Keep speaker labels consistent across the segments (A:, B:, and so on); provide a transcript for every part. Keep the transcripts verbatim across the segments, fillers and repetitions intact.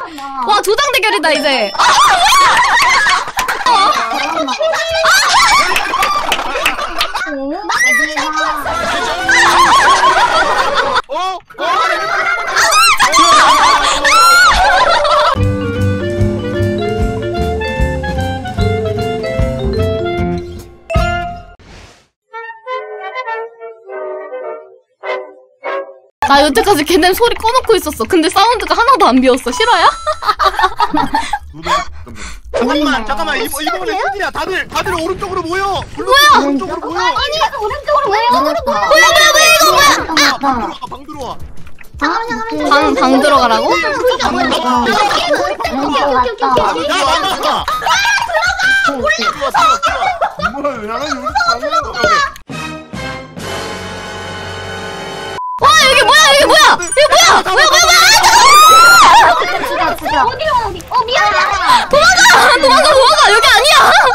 A: 와 조장 대결이다 이제. 아
B: 어?
A: 나 여태까지 걔네 소리 꺼놓고 있었어. 근데 사운드가 하나도 안 비었어. 싫어요?
B: 잠깐만 잠깐만 이번 이번에 뚜디야 다들 다들 오른쪽으로 모여.
A: 뭐야?
B: 오른쪽으로 모여.
C: 아니 오른쪽으로 왜 오른쪽으로
A: 뭐야 뭐야 뭐야 이거 뭐야?
B: 방 들어와 방 들어와.
A: 방, 방 들어가라고? 와 여기 뭐야 여기 뭐야 여기 뭐야 뭐야 뭐야 뭐야
C: 어디로 어디 어 미안해
A: 도망가 도망가 도망가 여기 아니야.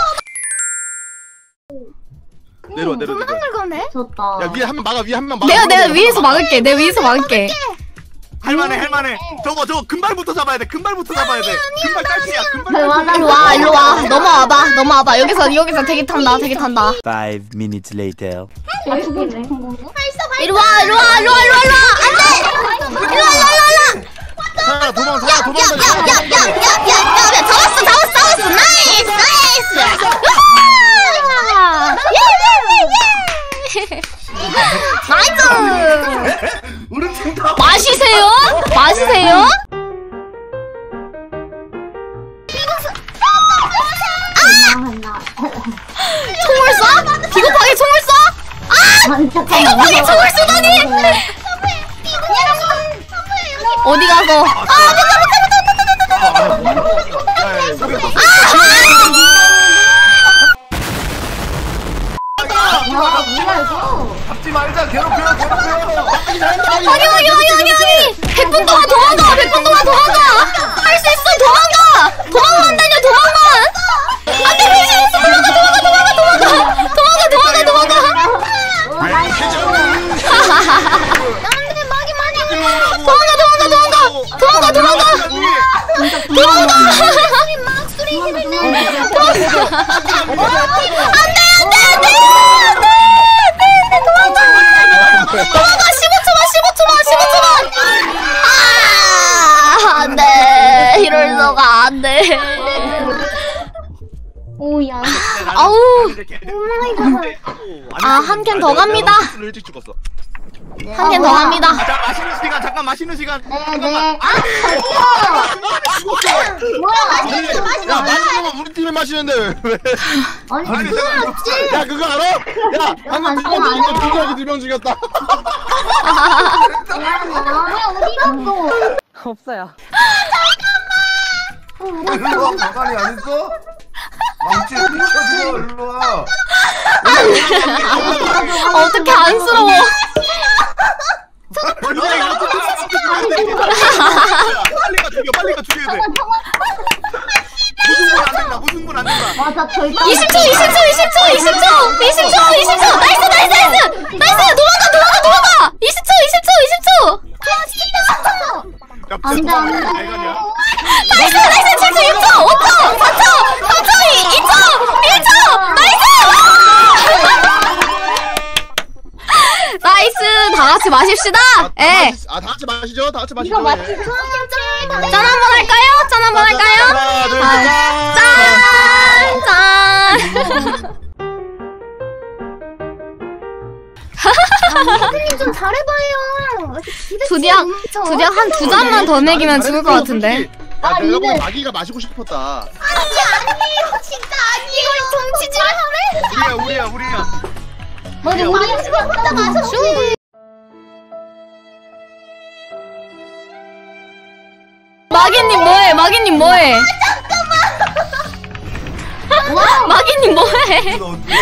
B: 내려와 내려와 내려와.
C: 가네 좋다
B: 야 위에 한 명 막아 위에 한 명 막아.
A: 내가 내가 위에서 막을게. 내가 위에서 막을게.
B: 할만해 할만해. 저거 저거 금발부터 잡아야 돼. 금발부터 잡아야 돼. 금발 딸피야. 금발.
A: 일로 와 일로 와 넘어와봐 넘어와봐. 여기서 여기서 대기 탄다 대기 탄다.
D: Five minutes later.
C: 아 죽었네
A: 이리 와 이리 와 이리 와 이리 와 이리 와 안돼 이리 와 이리 와 이리
B: 자 도망 자 도망.
A: 와야야야야야야야 잡았어 잡았어 잡았어 나이스 나이스 나이스
B: 우리 팀 다.
A: 마시세요 마시세요. 총을 쏴? 비겁하게 총을 쏴? 아! 비겁하게 총을 쏘다니! 어디 가서? 아!
B: 잡지 말자. 괴롭혀 괴롭혀.
A: 아니 아니 아니 아니 아니! 백 분 동안 도망가! 백 분 동안 도망가! 할 수 있어! 도망가! 도망가 안 되냐 도망가! 안 돼! 변신! 도망가 도망가 도망가 도망가! 도망가 도망가 도망가! 도망가 도망가 도망가! 도망가 도망가! 도망가! 안돼 안돼 안돼! 도망가! 도망가! 십오 초만 십오 초만 십오 초만! 아 안돼 이럴 수가 안돼.
C: 오야
A: 아우 아 한 캔 더 갑니다.
B: 일찍 죽었어.
A: 한 캔 더 갑니다.
B: 아, 자 마시는 시간 잠깐 마시는 시간.
C: 네네 아
B: 뭐야? 야 마시는 거 우리 팀이 마시는데 왜?
C: 아니
B: 아니
C: 그거
B: 잠깐.
C: 맞지
B: 야 그거 알아? 야 방금 두명 죽였다. 두명이 두명 죽였다.
C: 뭐야 어디 갔어
E: 없어요.
F: 일로 와, 가만히 안 있어? 망치 훔쳐주고 일로 와.
A: 어떻게 안쓰러워.
B: 빨리 가 죽여 빨리 가 죽여야 돼. 무슨 분 안 된다 무슨 분 안 된다.
C: 맞아 절대
A: 이십 초 이십 초 이십 초 이십 초 이십 초 이십 초 나이스 나이스 나이스 나이스 나이스 도망가 도망가 도망가 이십 초 이십 초 이십 초
C: 안돼 안돼
A: 나이스 나이스 칠 초 육 초 오 초 사 초 삼 초 이 초 일 초 나이스 나이스 다 같이 마십시다. 예.
B: 아 다 같이 마시죠. 다 같이 마시죠.
C: 이거 맞지
B: 예.
A: 짠 한번 할까요? 짠 한번 할까요?
B: 하나 둘 셋.
A: 짠! 짠!
C: 선생님 좀 잘해봐요
A: 드디어 드디어 한 두 잔만 더 먹이면 죽을 것 같은데.
B: 아,
C: 아,
B: 내가 보기엔
C: 이거-
B: 마기가 마시고 싶었다.
C: 아니 아니에요 진짜 아니에요 정치질 하래
B: 우리야, 우리야, 우리야.
C: 맞아 우리 혼자 마셨지
A: 마기님 뭐해? 마기님 뭐해? 마기님 뭐해?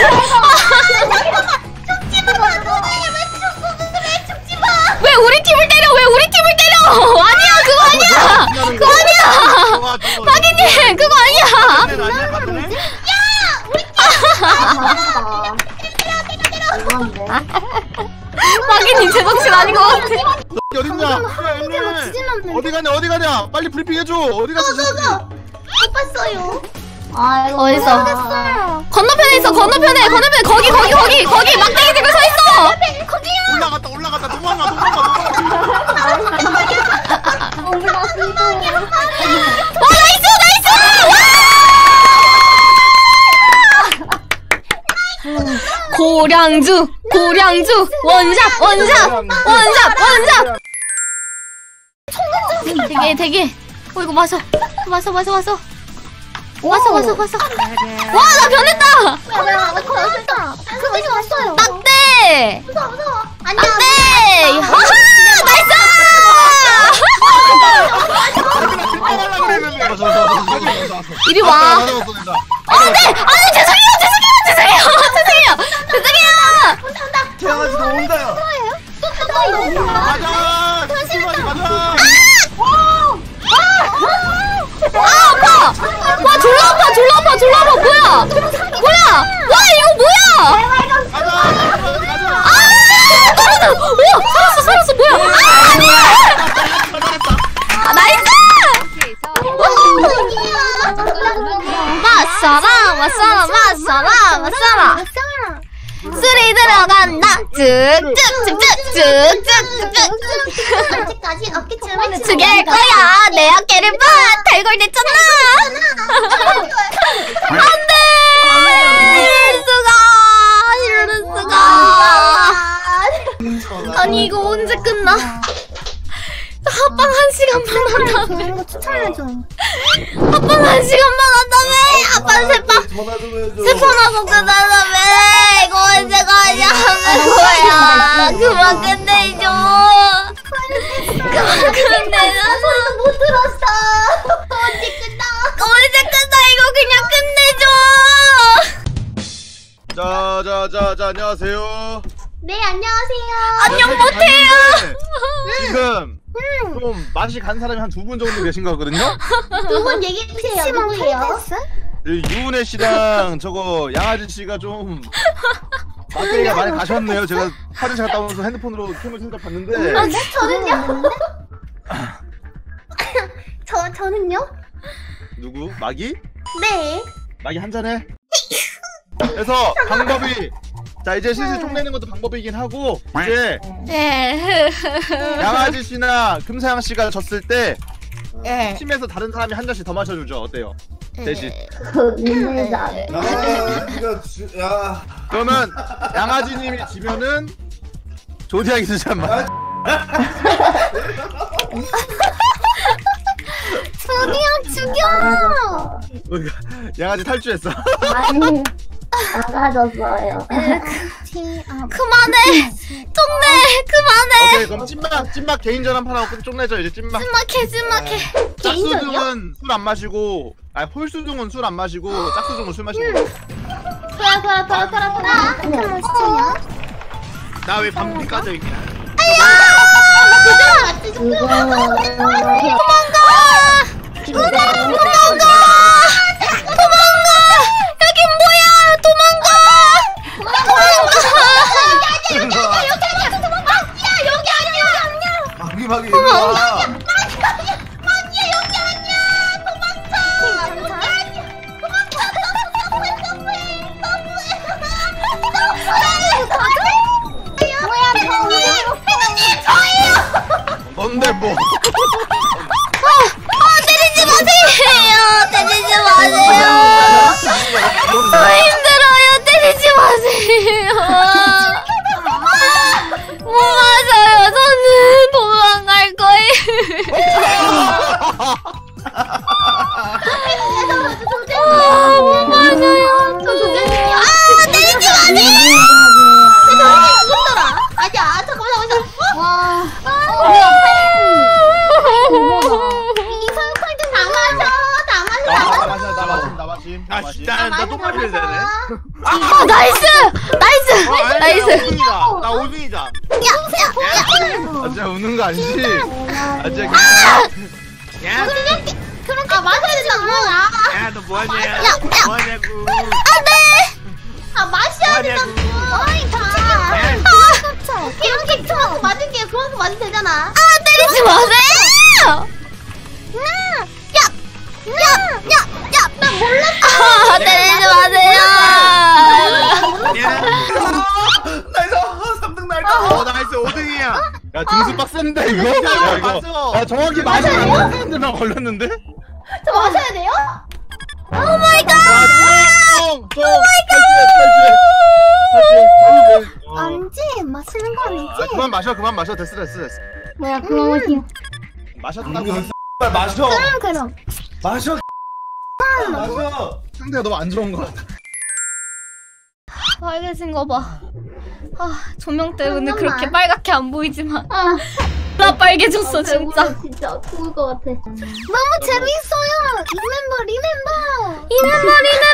A: 왜 우리 팀을 때려? 왜 우리 팀을 때려? 아니야 그거 아니야. 그거 아니야. 마기님 그거 아니야. 마기님 제정신 아닌 것 같아.
B: 너 어딨냐? 어디 가냐 어디 가냐 빨리 브리핑 해줘 어디 갔어
C: 못 봤어요.
A: 아이고 어딨어? 건너편에 있어 건너편에 건너편에 거기 거기 거기 거기 막대기 들고 서 있어.
B: 올라갔다 올라갔다 도망가 도망가 도망가
A: 와 나이스 나이스. 와! 고량주 고량주 원샷 원샷 원샷 원샷. 되게 되게. 어 이거 마셔 마셔 마셔 마셔. 왔어 왔어 왔어. 와 나 변했다.
C: 야야 나 걸었다. 그거 왔어요.
A: 낙대.
C: 무서워 무서워. 안녕.
A: 낙대. 하하 나이스. 이리 와. 안돼 안돼 죄송해요 죄송해요 죄송해요 죄송해요 죄송해요.
F: 태양아지도 온다요.
B: 가자 조심하지 가자
A: 아 아파. 와 졸라 아파 졸라 아파 졸라 아파. 뭐야 뭐야 와 이거 뭐야.
B: 가자
A: 아 떨어져. 우와 살았어 살았어 뭐야. 아 나이스. 마사라 마사라 마사라 마사라. 술이 들어간다. 쭉쭉쭉쭉쭉쭉쭉.
C: 아직까지 어깨춤을
A: 죽일 거야. 내 어깨를 봐. 달골댔잖아. 안돼. 이럴 수가. 이럴 수가. 아니 이거 언제 끝나? 합방 한 시간만 한다며.
C: 좋은 거 추천해줘.
A: 합방 한 시간만 한다며. 합방 세판
F: 전화 좀 해줘.
A: 세판하고 끝난다며. 이거 언제 가냐는 거야. 그만 끝내줘. 그만 끝내줘.
C: 못 들었어. 언제 끝나?
A: 언제 끝나. 이거 그냥 끝내줘.
B: 자자자자 안녕하세요
C: 네 안녕하세요.
A: 안녕 못해요.
B: 지금 좀 맛이 간 사람이 한 두 분 정도 계신 거거든요
C: 두 분 얘기해 주세요. 누구예요?
B: 유은혜 씨랑 저거 양아지 씨가 좀 맛대기가 많이 가셨네요. 제가 화장실 갔다 오면서 핸드폰으로 캠을 살짝 봤는데
C: 아, 저는요? 저 저는요?
B: 누구? 마기?
C: 네.
B: 마기 한잔해. 그래서 방법이 자 이제 슬슬 총 내는 것도 방법이긴 하고 이제
A: 네.
B: 양아지 씨나 금사양 씨가 졌을 때
A: 네.
B: 팀에서 다른 사람이 한 잔씩 더 마셔주죠. 어때요? 대신
F: 야, 니가 주, 야.
B: 그러면 양아지님이 지면은 조디하기 쓰잔 마.
C: 저기요 죽여.
B: 양아지 탈주했어.
C: 아니 나가졌어요.
A: 그만해. 쪽내 그만해.
B: 오케이 그럼 찐막 찐막 개인전 한 판 하고 쪽내죠 이제 찐막.
A: 찜막해 찜막해.
B: 짝수중은 술 안 마시고 아니 홀수중은 술 안 마시고 짝수중은 술 마시고.
C: 돌아 돌아 돌아 돌아 돌아. 그럼 진짜요?
B: 나 왜 밤비 까져 있냐?
A: 도망가. 도망가. 도망가. 여긴 뭐야? 도망가. 도망가.
F: 마기 마기 일로 와.
B: 뭔데 뭐?
A: 아, 때리지 마세요. 때리지 마세요. 힘들어요. 때리지 마세요. 못 맞아요. 저는 도망갈 거예요. 아, 못 맞아요. 아, 때리지 마세요.
C: 아니야 잠깐만 잠깐만. 와. 이성 콜드 다 마셔. 다 마셔.
B: 나 마심 나 마심 나 마심 나 마심.
E: 나또 마셔야 되네.
A: 아, 나이스! 나이스! 나이스!
B: 오승이다. 나 오승이다.
A: 야!
B: 아 진짜 우는 거 아니지? 아 진짜.
E: 야,
C: 그럼 아 마셔야 된다고.
E: 야, 너 뭐하냐?
A: 야, 야.
E: 뭐하냐고.
A: 안 돼!
C: 아 마셔야 된다고. 어이 다.
E: 야,
C: 이렇게 그만큼 맞을게요. 그만큼 맞으면 되잖아.
A: 아, 때리지 마세요! 야야야야야나 몰랐어. 때리지 마세요.
F: 나이스 삼 등 날까.
E: 어 나이스 오 등이야.
B: 야 등수 빡센데 이거? 야 이거 야 정확히 맞으면 안 사람들만 걸렸는데?
C: 저 마셔야 돼요?
A: 오 마이 갓.
B: 오 마이 갓!
C: 아니지 마시는 거 아니지?
B: 그만 마셔 그만 마셔 됐어 됐어 됐어
C: 뭐야 그럼 마시.
B: 마셨다고
F: 빨리 마셔.
C: 그럼 그럼.
F: 마셔. 마셔.
B: 상태가 너무 안 좋은 것 같아
A: 빨개진 거 봐. 아 조명 때문에
C: 잠깐만.
A: 그렇게 빨갛게 안 보이지만
C: 아
A: 나 빨개졌어 진짜.
C: 진짜 죽을 것 같아. 너무 재밌어요. 리멤버 리멤버.
A: 리멤버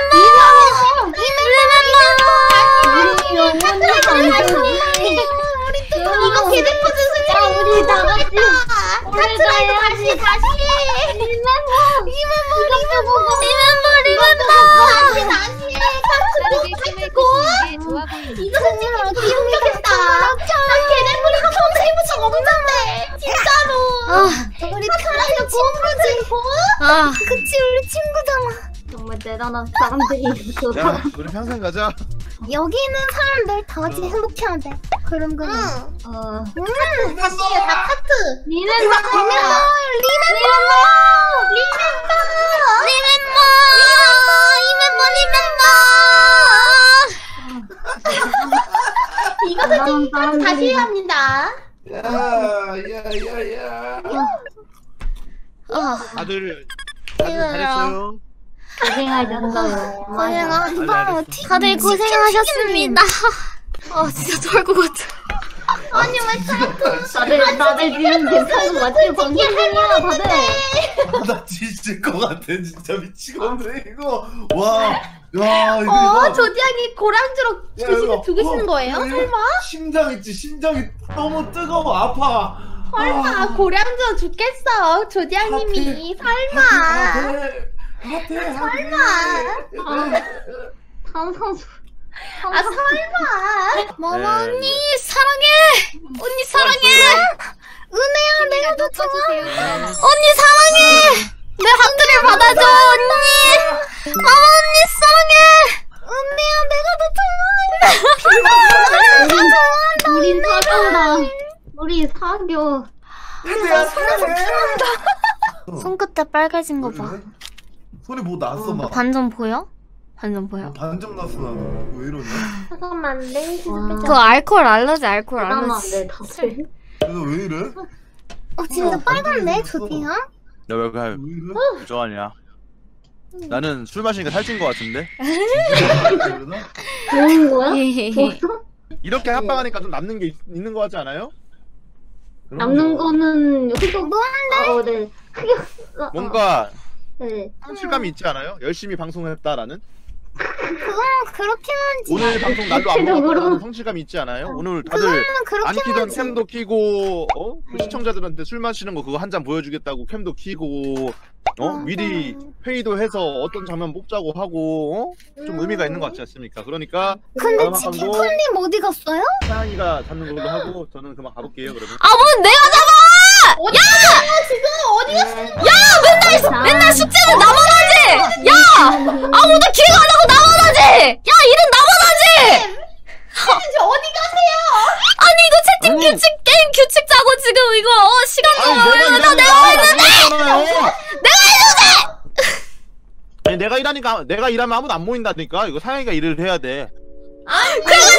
A: 리멤버 리멤버.
C: 우리 또 이거 개대포즈 승리. 우리 다 같이. 다트라이도 다시 다시. 리멤버 리멤버 리멤버
A: 리멤버 리멤버.
C: 다시 다시. 카츠고 카츠고. 이거 진짜 기억력했다. 난 개대포리가 처음에 해본 적 없는데. 진짜로.
A: 아.
C: 우리 트라이도 좋은 거지.
A: 아
C: 그치 우리 친구잖아. 정말 대단한 사람들이 있어.
B: 야 우리 평생 가자
C: 여기 있는 사람들 다 같이 행복해야 돼. 그럼 그럼. 어. 음.
F: 됐어.
C: 다 카트. 리멤버 리멤버 리멤버 리멤버
A: 리멤버 리멤버 리멤버.
C: 이거 솔직히 카트 다시 해야 합니다.
F: 야야야야.
A: 아
E: 다들 다들 잘했어요.
C: 고생하셨어요. 고생하셨어요.
A: 다들 고생하셨습니다. 아 진짜 털것 같아.
C: 아니 왜 카트?
G: 다들 다들 지금 괜찮은 거 맞지? 방송 중이야 다들.
F: 나 뒤질 것 같아 진짜 미치겠네 이거. 와. 야 이거.
C: 어 조디양이 고랑주로
F: 야,
C: 주시,
F: 이거,
C: 죽이시는
F: 어,
C: 거예요?
F: 야, 이거
C: 설마?
F: 심장 있지 심장이 너무 뜨거워 아파.
C: 설마 고량주 죽겠어 조디양님이 설마.
F: 하태 하태
C: 설마.
G: 다음 선수.
C: 아 설마.
A: 머머
B: 네.
A: 언니 사랑해. 언니 사랑해.
C: 은혜야 내가 더 좋아.
A: 언니 사랑해. 내 하트를 받아줘 언니. 머머 언니 사랑해.
C: 은혜야 내가 더 좋아해. 내가 좋아한다.
G: 우린 사겨라. 우리 사겨.
F: 은혜야 사랑해.
A: 손끝에 빨개진 거 봐.
F: 손에 뭐 났어 막.
A: 반점 보여? 반점 보여?
F: 반점 났어 나도. 왜 이러냐?
C: 잠깐만 렌즈
G: 와.
A: 그 알코올 알러지 알코올
G: 대단한데
A: 알러지.
G: 다들.
F: 그래서 왜 이래?
C: 어 진짜 빨갛네 조디양.
B: 야왜
F: 왜
B: 그래
F: 이래?
B: 부정하냐 나는 술 마시니까 살찐 것 같은데
F: 그러나?
G: 좋은 거야?
A: 헤헤헤.
G: 좋았어?
B: 이렇게 합방하니까 좀 남는 게 있, 있는 것 같지 않아요?
G: 남는 거는 흑역. 아, 어, 네. 흑역. 어, 어,
B: 뭔가
G: 네.
B: 성실감이 있지 않아요? 열심히 방송을 했다라는
C: 그건 그렇긴 한지.
B: 오늘 방송 날로 안
G: 대체적으로.
B: 먹었다라는 성실감이 있지 않아요? 오늘 다들
C: 그거는
B: 안
C: 그렇긴
B: 키던
C: 한지.
B: 캠도 키고 어? 그 시청자들한테 술 마시는 거 그거 한 잔 보여주겠다고 캠도 키고 어?
C: 맞아.
B: 미리 회의도 해서 어떤 장면 뽑자고 하고 어? 좀 의미가 있는 것 같지 않습니까? 그러니까
C: 근데
B: 다음
C: 치킨
B: 방도
C: 콜님 어디 갔어요?
B: 사랑이가 잡는 걸로 하고 저는 그만 가볼게요 그러면
A: 아 뭐 내가 잡아!
C: 어디 지금 어디 갔어?
G: 맨날,
A: 맨날 숙제는 나만 하지! 야! 아무도 기억 안 하고 나만 하지! 야 일은 나만 하지!
C: 이제 어디 가세요?
A: 아니 이거 채팅
B: 아니.
A: 규칙 게임 규칙 짜고 지금 이거 어, 시간
B: 아니
A: 동안
B: 내가
A: 얼마나
B: 일하니까
A: 내가
B: 아무도 안 모이잖아요.
A: 내가 해주지!
B: 아니 내가 일하니까 내가 일하면 아무도 안 모인다니까 이거 사양이가 일을 해야 돼
A: 그거